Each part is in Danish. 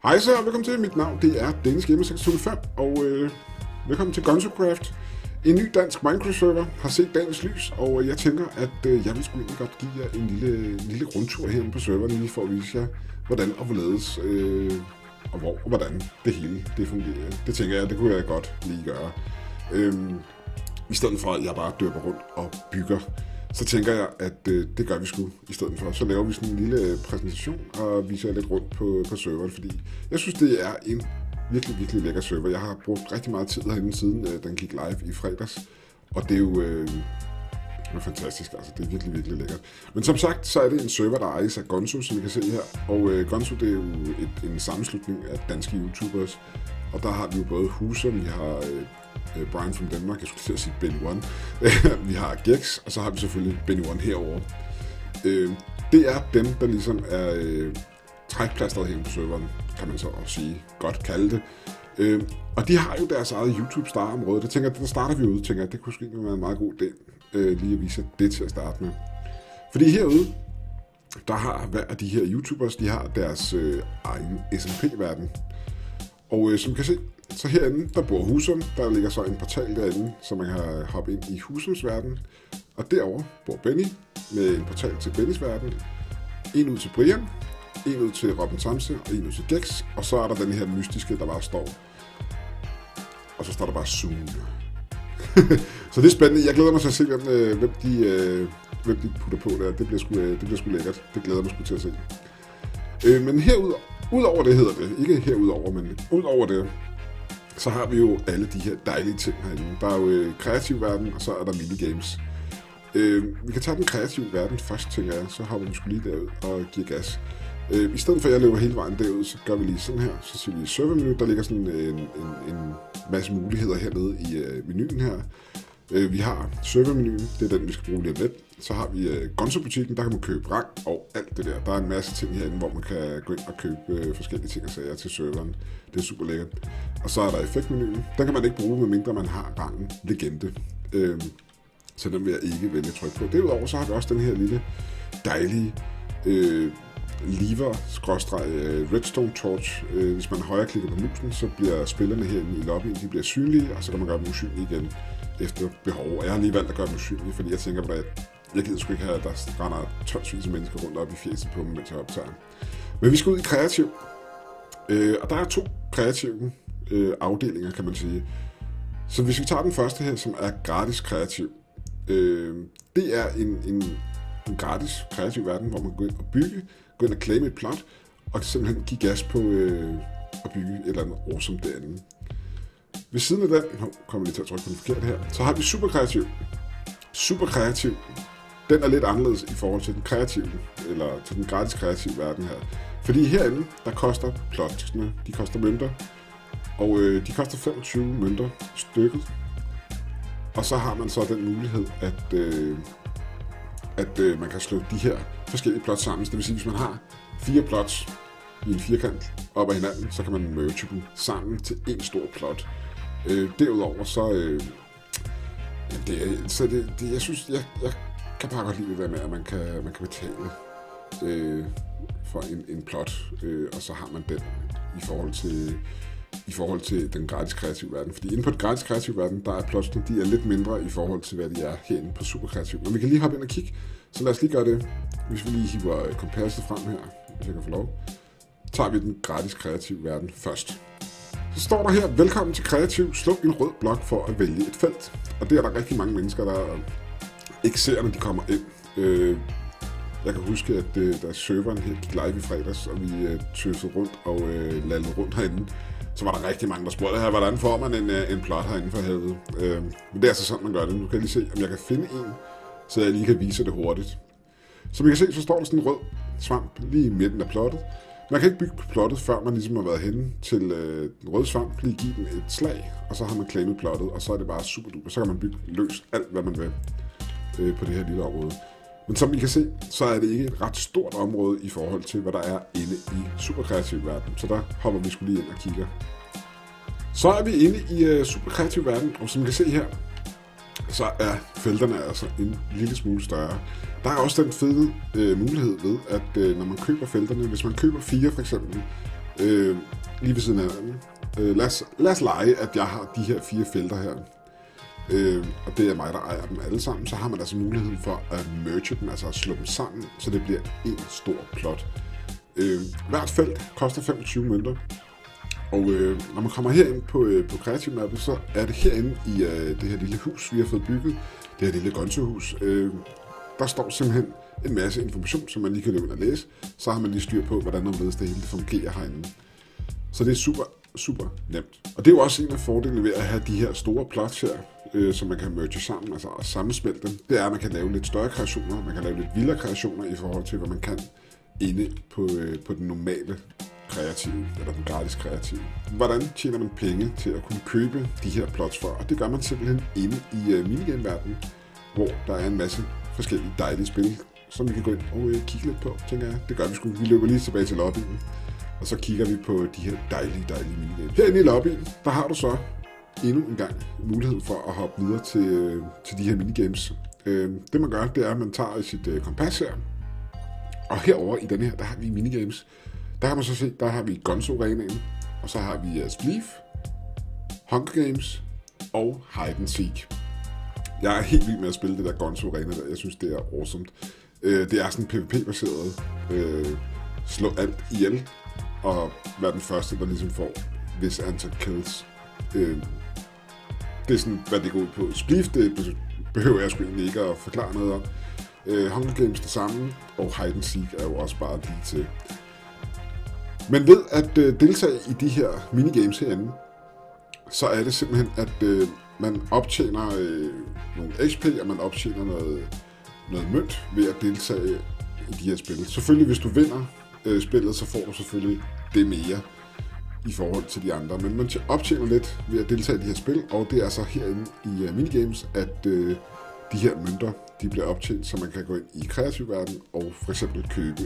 Hej så, velkommen til. Mit navn det er Danish Gamer 605, og velkommen til GonzoCraft. En ny dansk Minecraft-server har set dagens lys, og jeg tænker, at jeg vil sgu egentlig godt give jer en lille rundtur herinde på serveren, lige for at vise jer, hvordan og hvorledes, og hvor og hvordan det hele det fungerer. Det tænker jeg, det kunne jeg godt lige gøre. I stedet for, at jeg bare døber rundt og bygger, så tænker jeg, at det gør vi sgu i stedet for. Så laver vi sådan en lille præsentation og viser lidt rundt på serveren, fordi jeg synes, det er en virkelig, virkelig lækker server. Jeg har brugt rigtig meget tid herinde siden den gik live i fredags, og det er jo fantastisk, altså det er virkelig, virkelig lækkert. Men som sagt, så er det en server, der ejes af Gonzo, som I kan se her, og Gonzo det er jo en sammenslutning af danske YouTubers, og der har vi jo både Husum, vi har Brian from Denmark, jeg skulle til at sige Benny One, vi har Gex, og så har vi selvfølgelig Benny One herovre. Det er dem, der ligesom er trækplasteret her på serveren, kan man så også sige, godt kalde det. Og de har jo deres eget YouTube-star-område. Det tænker jeg, der starter vi ud, tænker jeg, det kunne sgu være en meget god idé, lige at vise det til at starte med. Fordi herude, der har hver af de her YouTubers, de har deres egen SMP-verden. Og som I kan se, så herinde, der bor Husum, der ligger så en portal derinde, så man kan hoppe ind i Husums verden. Og derovre bor Benny med en portal til Bennys verden. En ud til Brian, en ud til Robin Samse og en ud til Gex. Og så er der den her mystiske, der bare står. Og så står der bare Zoom. Så det er spændende. Jeg glæder mig til at se, hvem de putter på der. Det bliver sgu lækkert. Det glæder mig sgu til at se. Men udover det hedder det. Ikke herudover, men udover det. Så har vi jo alle de her dejlige ting herinde. Der er jo kreativ verden, og så er der minigames. Vi kan tage den kreative verden først, tænker jeg. Så hopper vi sgu lige derud og giver gas. I stedet for at jeg løber hele vejen derud, så gør vi lige sådan her. Så siger vi servermenu. Der ligger sådan en masse muligheder hernede i menuen her. Vi har servermenuen. Det er den, vi skal bruge lidt. Så har vi Gonzo-butikken. Der kan man købe rang og alt det der. Der er en masse ting herinde, hvor man kan gå ind og købe forskellige ting og sager til serveren. Det er super lækkert. Og så er der effektmenuen. Den kan man ikke bruge, medmindre man har rangen legende. Så den vil jeg ikke vælge tryk på. Derudover så har vi også den her lille dejlige lever-redstone torch. Hvis man højreklikker på musen, så bliver spillerne herinde i lobbyen, de bliver synlige, og så kan man gøre dem usynlige igen efter behov. Og jeg har lige valgt at gøre dem usynlige, fordi jeg tænker, at jeg gider sgu ikke have, at der render tonsvis af mennesker rundt op i fjeset på mig, mens jeg optager. Men vi skal ud i kreativ. Og der er 2 kreative afdelinger, kan man sige. Så hvis vi tager den første her, som er gratis kreativ. Det er en gratis kreativ verden, hvor man går ind og bygge, gå ind og claim et plot, og simpelthen give gas på at bygge et eller andet awesome derinde. Ved siden af den, kommer lige til at trykke på den forkerte her, så har vi superkreativ. Superkreativ, den er lidt anderledes i forhold til den kreative, eller til den gratis kreative verden her. Fordi herinde, der koster plotsene, de koster mønter, og de koster 25 mønter stykket. Og så har man så den mulighed, at man kan slå de her forskellige plots sammen. Så det vil sige, hvis man har 4 plots i en firkant op ad hinanden, så kan man merge dem sammen til en stor plot. Derudover så, jeg synes, jeg kan bare godt lide det der med, at man kan betale for en plot, og så har man den i forhold til den gratis kreative verden. Fordi inde på den gratis kreative verden, der er plotsene, de er lidt mindre i forhold til, hvad de er herinde på superkreativ. Men vi kan lige hoppe ind og kigge, så lad os lige gøre det. Hvis vi lige hiver kompasset frem her, hvis jeg kan få lov, tager vi den gratis kreative verden først. Så står der her, velkommen til kreativ, slå en rød blok for at vælge et felt. Og det er der rigtig mange mennesker, der ikke ser, når de kommer ind. Jeg kan huske, at da serveren her gik live i fredags, og vi tøffede rundt og landede rundt herinde, så var der rigtig mange, der spurgte her, hvordan får man en plot herinde for helvede. Men det er altså sådan, man gør det. Nu kan jeg lige se, om jeg kan finde en, så jeg lige kan vise det hurtigt. Som I kan se, så står der sådan en rød svamp lige i midten af plottet. Man kan ikke bygge på plottet, før man ligesom har været henne til den røde svamp, lige give den et slag, og så har man claimet plottet, og så er det bare super duper. Så kan man bygge løs alt, hvad man vil på det her lille område. Men som I kan se, så er det ikke et ret stort område i forhold til, hvad der er inde i superkreativ verden. Så der hopper vi sgu lige ind og kigger. Så er vi inde i superkreativ verden, og som I kan se her, så er felterne altså en lille smule større. Der er også den fede mulighed ved, at når man køber felterne, hvis man køber 4 for eksempel, lige ved siden af hinanden. Lad os lege, at jeg har de her 4 felter her. Og det er mig, der ejer dem alle sammen. Så har man altså muligheden for at merge dem, altså at slå dem sammen, så det bliver en stor plot. Hvert felt koster 25 mønter. Og når man kommer herind på Creative Mappet, så er det herinde i det her lille hus, vi har fået bygget. Det her lille Gonzo-hus. Der står simpelthen en masse information, som man lige kan løbe ind og læse. Så har man lige styr på, hvordan det hele fungerer herinde. Så det er super, super nemt. Og det er jo også en af fordelene ved at have de her store plots her, som man kan merge sammen, altså at sammensmelte dem. Det er, at man kan lave lidt større kreationer, man kan lave lidt vildere kreationer i forhold til, hvad man kan inde på den normale kreative, eller den gratis kreative. Hvordan tjener man penge til at kunne købe de her plots for? Og det gør man simpelthen inde i minigame-verdenen, hvor der er en masse forskellige dejlige spil, som vi kan gå ind og kigge lidt på, tænker jeg. Det gør vi sgu. Vi løber lige tilbage til lobbyen, og så kigger vi på de her dejlige minigames. Herinde i lobbyen, der har du så endnu en gang mulighed for at hoppe videre til de her minigames. Det man gør, det er, at man tager sit kompas her, og herover i den her, der har vi minigames. Der kan man så se, der har vi Gonzo-arenaen, og så har vi Spleef, Hunger Games og Hide and Seek. Jeg er helt vild med at spille det der Gonzo-arena der. Jeg synes, det er awesome. Det er sådan PvP-baseret. Slå alt ihjel, og være den første, der ligesom får vis antal kills. Det er sådan, hvad det går ud på. Spleef, det behøver jeg sgu egentlig ikke at forklare noget om. Hunger Games det samme, og Hide and Seek er jo også bare lige til. Men ved at deltage i de her minigames herinde, så er det simpelthen, at man optjener nogle XP, og man optjener noget mønt ved at deltage i de her spil. Selvfølgelig, hvis du vinder spillet, så får du selvfølgelig det mere i forhold til de andre. Men man optjener lidt ved at deltage i de her spil, og det er så herinde i minigames, at de her mønter, de bliver optjent, så man kan gå ind i kreativ verden og for eksempel købe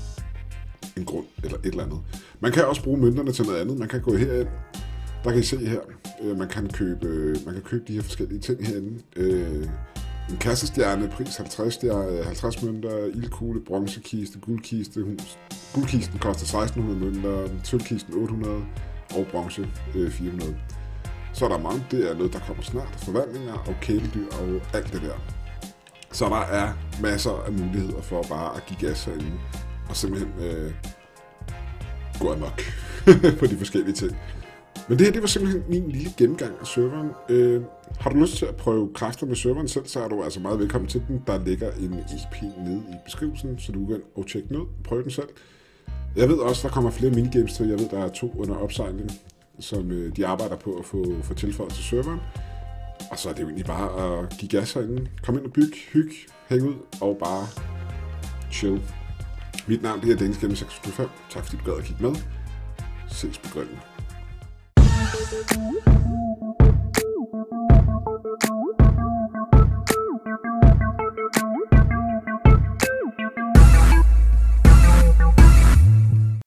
en grund eller et eller andet. Man kan også bruge mønterne til noget andet. Man kan gå herind. Der kan I se her. Man kan købe de her forskellige ting herinde. En kassestjerne, pris 50 mønter, ildkugle, bronzekiste, guldkiste. Guldkisten koster 1600 mønter, sølvkisten 800 og bronze 400. Så er der mange. Det er noget, der kommer snart. Forvandlinger og kæledyr og alt det der. Så der er masser af muligheder for bare at give gas herinde og simpelthen gå amok på de forskellige ting. Men det her, det var simpelthen min lille gennemgang af serveren. Har du lyst til at prøve kræfter med serveren selv, så er du altså meget velkommen til den. Der ligger en EP nede i beskrivelsen, så du kan og tjekke den ud og prøve den selv. Jeg ved også, der kommer flere minigames til. Jeg ved, der er 2 under opsejling, som de arbejder på at få tilføjet til serveren. Og så er det jo egentlig bare at give gas herinde. Kom ind og hygge, hæng ud og bare chill. Mit navn det er Danish Gaming 625. Tak fordi du gad at kigge med. Ses på grillen.